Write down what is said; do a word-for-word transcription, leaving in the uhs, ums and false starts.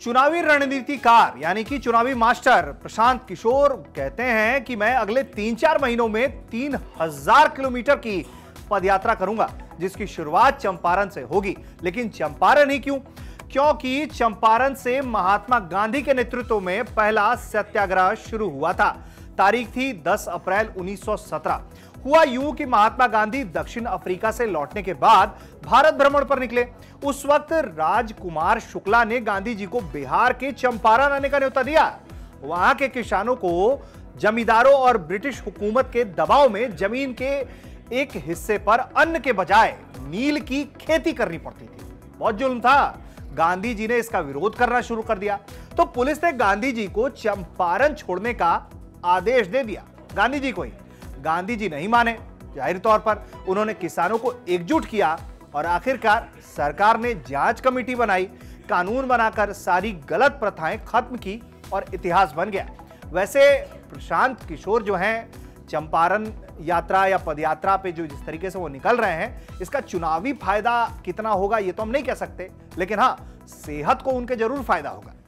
चुनावी रणनीतिकार यानी कि चुनावी मास्टर प्रशांत किशोर कहते हैं कि मैं अगले तीन चार महीनों में तीन हजार किलोमीटर की पदयात्रा करूंगा, जिसकी शुरुआत चंपारण से होगी। लेकिन चंपारण ही क्यों? क्योंकि चंपारण से महात्मा गांधी के नेतृत्व में पहला सत्याग्रह शुरू हुआ था। तारीख थी दस अप्रैल उन्नीस सौ सत्रह। हुआ यूं कि महात्मा गांधी दक्षिण अफ्रीका से लौटने के बाद भारत भ्रमण पर निकले। उस वक्त राजकुमार शुक्ला ने गांधी जी को बिहार के चंपारण आने का न्योता दिया। वहां के किसानों को जमींदारों और ब्रिटिश हुकूमत के दबाव में जमीन के एक हिस्से पर अन्न के बजाय नील की खेती करनी पड़ती थी। बहुत जुल्म था। गांधी जी ने इसका विरोध करना शुरू कर दिया तो पुलिस ने गांधी जी को चंपारण छोड़ने का आदेश दे दिया। गांधी जी को ही गांधी जी नहीं माने। जाहिर तौर पर उन्होंने किसानों को एकजुट किया और आखिरकार सरकार ने जांच कमेटी बनाई, कानून बनाकर सारी गलत प्रथाएं खत्म की और इतिहास बन गया। वैसे प्रशांत किशोर जो हैं चंपारण यात्रा या पदयात्रा पे जो जिस तरीके से वो निकल रहे हैं, इसका चुनावी फायदा कितना होगा ये तो हम नहीं कह सकते, लेकिन हाँ, सेहत को उनके जरूर फायदा होगा।